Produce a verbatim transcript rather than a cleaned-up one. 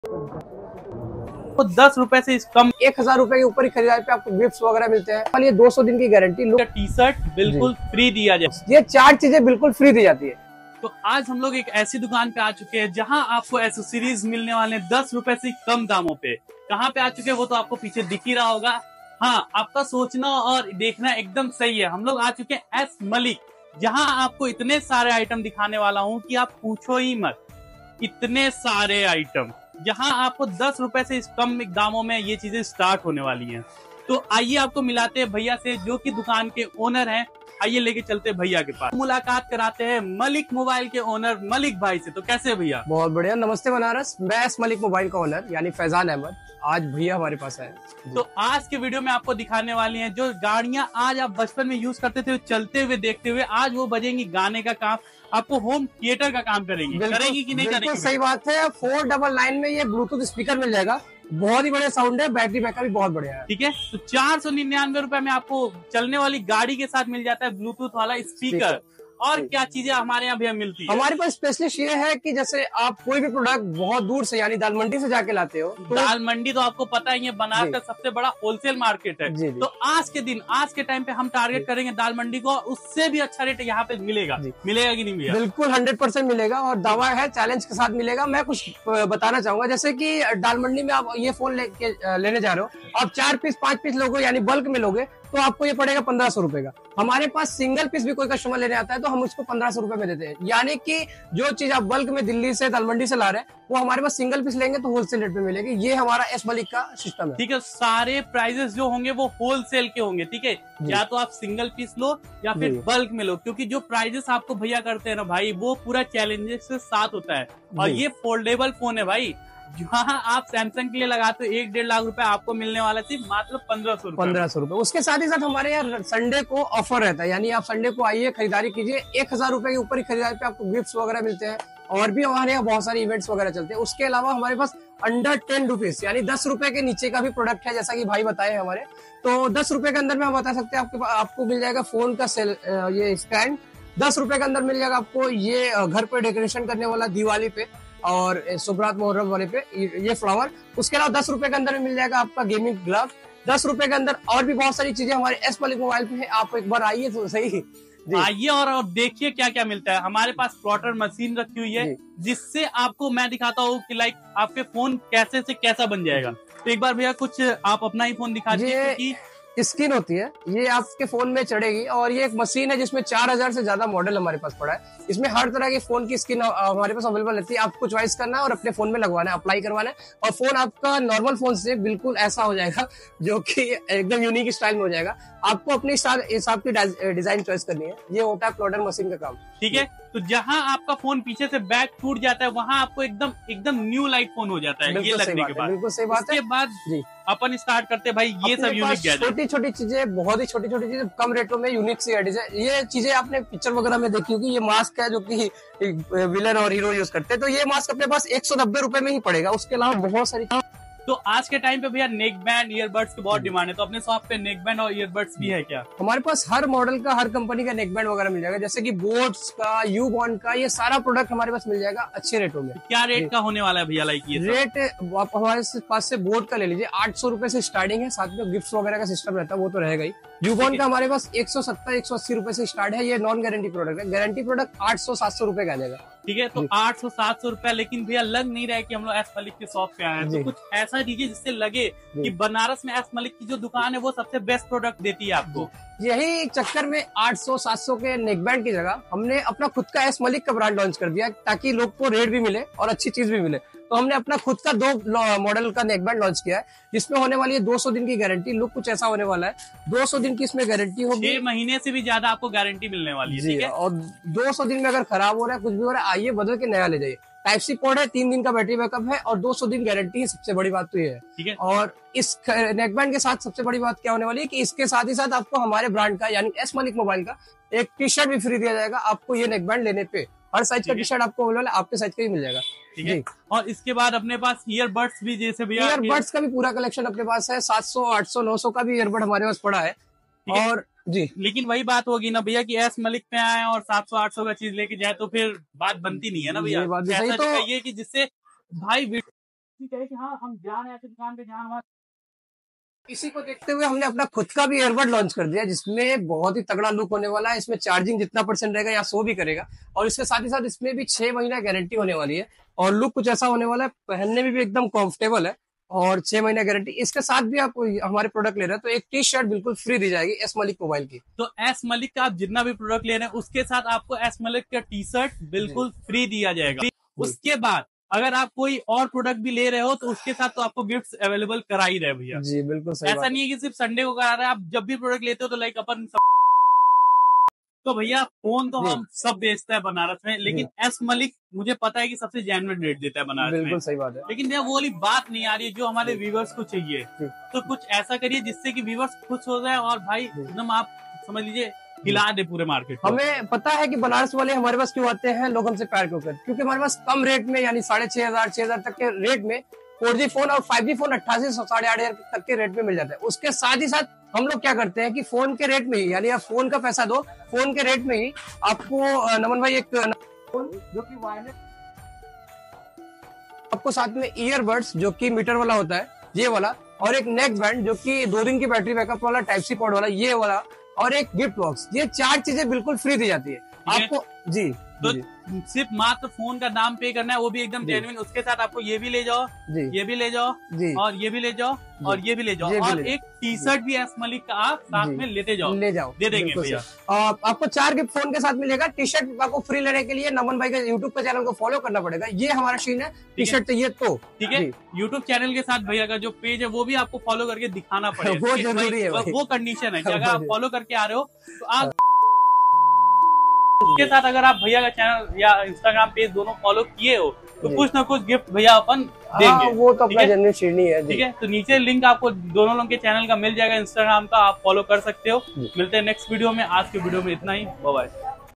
तो दस रुपए से इस कम एक हजार रुपए के ऊपर ही खरीदारी पे आपको गिफ्ट्स वगैरह मिलते हैं। और ये दो सौ दिन की गारंटी, टी शर्ट बिल्कुल फ्री दिया जाए। ये चार चीजें बिल्कुल फ्री दी जाती है। तो आज हम लोग एक ऐसी दुकान पे आ चुके हैं जहां आपको एसेसरीज मिलने वाले दस रुपए से कम दामों पे। कहाँ पे आ चुके हैं वो तो आपको पीछे दिख ही रहा होगा। हाँ, आपका सोचना और देखना एकदम सही है। हम लोग आ चुके हैं एस मलिक, जहां आपको इतने सारे आइटम दिखाने वाला हूं कि आप पूछो ही मत। इतने सारे आइटम जहां आपको दस रुपए से इस कम दामों में ये चीजें स्टार्ट होने वाली हैं। तो आइए आपको मिलाते हैं भैया से, जो कि दुकान के ओनर हैं। आइए लेके चलते हैं भैया के पास, मुलाकात कराते हैं मलिक मोबाइल के ओनर मलिक भाई से। तो कैसे भैया? बहुत बढ़िया। नमस्ते बनारस, मैं एस मलिक मोबाइल का ओनर यानी फैजान अहमद। आज भैया हमारे पास है। तो आज के वीडियो में आपको दिखाने वाली हैं जो गाड़ियां आज आप बचपन में यूज करते थे चलते हुए देखते हुए, आज वो बजेंगी गाने का काम, आपको होम थिएटर का काम करेंगी। करेगी कि नहीं करेगी? सही बात है। फोर डबल नाइन में ये ब्लूटूथ स्पीकर मिल जाएगा। बहुत ही बढ़िया साउंड है, बैटरी बैकअप भी बहुत बढ़िया है। ठीक है, तो चार सौ निन्यानवे रुपए में आपको चलने वाली गाड़ी के साथ मिल जाता है ब्लूटूथ वाला स्पीकर। और क्या चीजें हमारे यहाँ भैया मिलती है? हमारे पास स्पेशलिस्ट ये है कि जैसे आप कोई भी प्रोडक्ट बहुत दूर से यानी दाल मंडी से जाके लाते हो तो दाल मंडी तो आपको पता ही है बनारस का सबसे बड़ा होलसेल मार्केट है। जी जी। तो आज के दिन आज के टाइम पे हम टारगेट करेंगे दाल मंडी को, उससे भी अच्छा रेट यहाँ पे मिलेगा। मिलेगा कि नहीं भैया? बिल्कुल हंड्रेड परसेंट मिलेगा और दावा है, चैलेंज के साथ मिलेगा। मैं कुछ बताना चाहूंगा, जैसे की दाल मंडी में आप ये फोन लेके लेने जा रहे हो, आप चार पीस पांच पीस लोगे यानी बल्क में लोगे तो आपको ये पड़ेगा पंद्रह सौ रुपए का। हमारे पास सिंगल पीस भी कोई कस्टमर लेने आता है तो हम उसको पंद्रह सौ रुपए में देते हैं। यानी कि जो चीज आप बल्क में दिल्ली से दालमंडी से ला रहे हैं वो हमारे पास सिंगल पीस लेंगे तो होलसेल रेट पे मिलेगी। ये हमारा एस मलिक का सिस्टम है। ठीक है, सारे प्राइजेस जो होंगे वो होलसेल के होंगे। ठीक है, या तो आप सिंगल पीस लो या फिर बल्क में लो, क्योंकि जो प्राइजेस आपको भैया करते हैं ना भाई, वो पूरा चैलेंजेस के साथ होता है। और ये फोल्डेबल फोन है भाई, जहाँ आप सैमसंग के लिए लगाते हो एक डेढ़ लाख रुपए, आपको मिलने वाला सिर्फ मात्र पंद्रह सौ पंद्रह सौ रुपए। उसके साथ ही साथ हमारे यहाँ संडे को ऑफर रहता है, यानी आप संडे को आइए, खरीदारी कीजिए। एक हजार रुपए के ऊपर ही खरीदारी पे आपको गिफ्ट्स वगैरह मिलते हैं। और भी हमारे यहाँ बहुत सारे इवेंट्स वगैरह चलते हैं। उसके अलावा हमारे पास अंडर टेन रुपीज यानी दस रुपए के नीचे का भी प्रोडक्ट है, जैसा कि भाई बताए हमारे। तो दस रुपए के अंदर में हम बता सकते हैं आपके आपको मिल जाएगा फोन का सेल ये स्टैंड। दस रुपए के अंदर मिल जाएगा आपको ये घर पे डेकोरेशन करने वाला दिवाली पे और सुबरात मोहर्रम वाले पे ये फ्लावर। उसके अलावा दस रुपए के अंदर में मिल जाएगा आपका गेमिंग ग्लव। दस रुपए के अंदर और भी बहुत सारी चीजें हमारे एस मलिक मोबाइल पे है। आप एक बार आइए तो सही, आइए और देखिए क्या क्या मिलता है। हमारे पास प्लॉटर मशीन रखी हुई है, जिससे आपको मैं दिखाता हूँ कि लाइक आपके फोन कैसे से कैसा बन जाएगा। तो एक बार भैया कुछ आप अपना ही फोन दिखा दीजिए। स्क्रीन होती है, ये आपके फोन में चढ़ेगी और ये एक मशीन है जिसमें चार हजार से ज्यादा मॉडल हमारे पास पड़ा है। इसमें हर तरह के फोन की स्क्रीन हमारे पास अवेलेबल रहती है। आपको चॉइस करना है और अपने फोन में लगवाना है, अप्लाई करवाना है, और फोन आपका नॉर्मल फोन से बिल्कुल ऐसा हो जाएगा जो कि एकदम यूनिक स्टाइल में हो जाएगा। आपको अपने हिसाब की डिजाइन चॉइस करनी है। ये होता है प्लॉटर मशीन का काम। ठीक है, तो जहां आपका फोन पीछे से बैक टूट जाता है वहां आपको एकदम एकदम न्यू लाइट फोन हो जाता है। ये लगने के बाद बिल्कुल सही बात है। उसके बाद अपन स्टार्ट करते हैं भाई ये सब यूनिक गैजेट। छोटी छोटी चीजें, बहुत ही छोटी छोटी चीजें कम रेटों में यूनिक सी डिजाइन। ये चीजें आपने पिक्चर वगैरह में देखी होगी। ये मास्क है जो कि विलन और हीरो यूज करते हैं। तो ये मास्क अपने पास एक सौ नब्बे रुपए में ही पड़ेगा। उसके अलावा बहुत सारी। तो आज के टाइम पे भैया नेक बैंड ईयरबड्स की बहुत डिमांड है, तो अपने शॉप पे नेक बैंड और ईयरबड्स भी है क्या? हमारे पास हर मॉडल का, हर कंपनी का नेक बैंड वगैरह मिल जाएगा, जैसे कि बोट्स का, यू बॉन्ड का, ये सारा प्रोडक्ट हमारे पास मिल जाएगा अच्छे रेटों में। क्या रेट का होने वाला है भैया? लाइक ये रेट आप हमारे पास से बोट का ले लीजिए, आठ सौ रुपए से स्टार्टिंग है। साथ में गिफ्ट वगैरह का सिस्टम रहता है, वो तो रहेगा ही। यू बॉन्ड का हमारे पास एक सौ सत्तर एक सौ अस्सी रुपए से स्टार्ट है। ये नॉन गारंटी प्रोडक्ट है। गारंटी प्रोडक्ट आठ सौ सात सौ रुपए का आ जाएगा। ठीक है, तो आठ सौ सात सौ रुपया। लेकिन भैया लग नहीं रहा है कि हम लोग एस मलिक के शॉप पे आए हैं। तो कुछ ऐसा दीजिए जिससे लगे कि बनारस में एस मलिक की जो दुकान है वो सबसे बेस्ट प्रोडक्ट देती है आपको। यही चक्कर में आठ सौ सात सौ के नेक बैंड की जगह हमने अपना खुद का एस मलिक का ब्रांड लॉन्च कर दिया, ताकि लोग को रेट भी मिले और अच्छी चीज भी मिले। तो हमने अपना खुद का दो मॉडल का नेक बैंड लॉन्च किया है, जिसमें होने वाली है दो सौ दिन की गारंटी। लुक कुछ ऐसा होने वाला है, दो सौ दिन की इसमें गारंटी होगी। छह महीने से भी ज्यादा आपको गारंटी मिलने वाली है। ठीक है, और दो सौ दिन में अगर खराब हो रहा है, कुछ भी हो रहा है, आइए बदल के नया ले जाइए। टाइप सी पोर्ट है, तीन दिन का बैटरी बैकअप है और दो सौ दिन गारंटी है। सबसे बड़ी बात तो ये है। ठीक है, और इस नेकबैंड के साथ सबसे बड़ी बात क्या होने वाली है कि इसके साथ ही साथ आपको हमारे ब्रांड का यानी एस मलिक मोबाइल का एक टी शर्ट भी फ्री दिया जाएगा आपको। ये नेकबैंड लेने पे हर साइज का टी शर्ट आपको अवेलेबल है, आपके साइज का ही मिल जाएगा। ठीक है, और इसके बाद अपने पास ईयरबड्स भी, जैसे भैया ईयरबड्स का भी पूरा कलेक्शन अपने पास है। सात सौ आठ सौ नौ सौ का भी ईयरबड हमारे पास पड़ा है। और जी, लेकिन वही बात होगी ना भैया कि एस मलिक पे आए और सात सौ आठ सौ का चीज लेके जाए तो फिर बात बनती नहीं है ना भैया। ये बात भी सही। तो ये कि जिससे भाई व्यक्ति कहे कि हाँ हम जा रहे हैं ऐसी दुकान पे जहाँ हमारा। इसी को देखते हुए हमने अपना खुद का भी ईयरबड लॉन्च कर दिया, जिसमें बहुत ही तगड़ा लुक होने वाला है। इसमें चार्जिंग जितना परसेंट रहेगा या सो भी करेगा, और इसके साथ ही साथ इसमें भी छह महीना गारंटी होने वाली है, और लुक कुछ ऐसा होने वाला है, पहनने में भी एकदम कंफर्टेबल है, और छह महीना गारंटी। इसके साथ भी आप हमारे प्रोडक्ट ले रहे हैं तो एक टी शर्ट बिल्कुल फ्री दी जाएगी एस मलिक मोबाइल की। तो एस मलिक का आप जितना भी प्रोडक्ट ले रहे हैं उसके साथ आपको एस मलिक का टी शर्ट बिल्कुल फ्री दिया जाएगा। उसके बाद अगर आप कोई और प्रोडक्ट भी ले रहे हो तो उसके साथ तो आपको गिफ्ट्स अवेलेबल करा ही रहे भैया। जी बिल्कुल सही। ऐसा नहीं है कि सिर्फ संडे को करा रहे हैं, आप जब भी प्रोडक्ट लेते हो तो लाइक अपन सब... तो भैया फोन तो हम सब बेचते हैं बनारस में, लेकिन एस मलिक मुझे पता है कि सबसे जेन्युइन रेट देता है बनारस में। बिल्कुल सही बात है। लेकिन वो वाली बात नहीं आ रही है जो हमारे व्यूवर्स को चाहिए। तो कुछ ऐसा करिए जिससे कि व्यूवर्स खुश हो जाए और भाई एकदम आप समझ लीजिए हिला दे पूरे मार्केट को। हमें पता है कि बनारस वाले हमारे पास क्यों आते हैं, लोग हमसे प्यार क्यों करते हैं, क्योंकि हमारे पास कम रेट में यानी साढ़े छह हजार छह हजार तक के रेट में फोर जी फोन और फाइव जी फोन अट्ठासी सौ साढ़े आठ हजार तक के रेट में मिल जाता है। उसके साथ ही साथ हम लोग क्या करते हैं कि फोन के रेट में ही, यानी आप फोन का पैसा दो, फोन के रेट में ही आपको नमन भाई एक फोन जो कि वायरलेस, आपको साथ में ईयरबड्स जो कि मीटर वाला होता है ये वाला, और एक नेक बैंड जो कि दो दिन की बैटरी बैकअप वाला टाइप सी पोर्ट वाला ये वाला, और एक गिफ्ट बॉक्स। ये चार चीजें बिल्कुल फ्री दी जाती है आपको। जी तो जी। सिर्फ मात्र फोन का दाम पे करना है, वो भी एकदम जेन्युइन। उसके साथ आपको ये भी ले जाओ जी, ये भी ले जाओ जी, और ये भी ले जाओ और ये भी ले जाओ, और ले एक टी शर्ट भी एस मलिक का आप साथ में लेते जाओ, ले जाओ, दे देंगे भैया। आपको चार गिफ्ट फोन के साथ मिलेगा। टी शर्ट आपको फ्री लेने के लिए नमन भाई का यूट्यूब का चैनल को फॉलो करना पड़ेगा। ये हमारा सीन है, टी शर्ट चाहिए तो ठीक है। यूट्यूब चैनल के साथ भैया का जो पेज है वो भी आपको फॉलो करके दिखाना पड़ेगा, वो जरूरी है। वो कंडीशन है कि अगर आप फॉलो करके आ रहे हो तो आप उसके साथ अगर आप भैया का चैनल या इंस्टाग्राम पेज दोनों फॉलो किए हो तो कुछ ना कुछ गिफ्ट भैया अपन देंगे। वो तो अपना जेन्युइन श्रेणी है। ठीक है, तो नीचे लिंक आपको दोनों लोगों के चैनल का मिल जाएगा, इंस्टाग्राम का, आप फॉलो कर सकते हो। मिलते हैं नेक्स्ट वीडियो में। आज के वीडियो में इतना ही, बाय बाय।